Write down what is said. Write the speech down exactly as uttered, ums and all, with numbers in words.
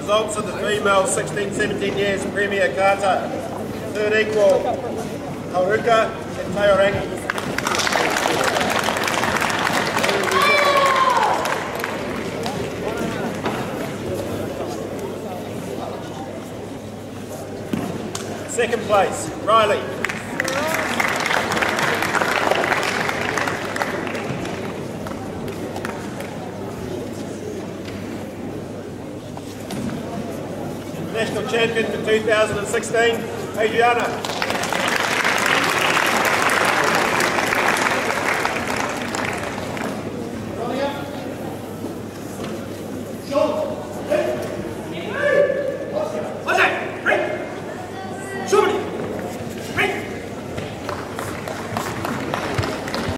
Results of the female sixteen seventeen years Premier Kata. Third equal, Porirua and Taorangi. Second place, Riley. National champion for two thousand sixteen, Adriana.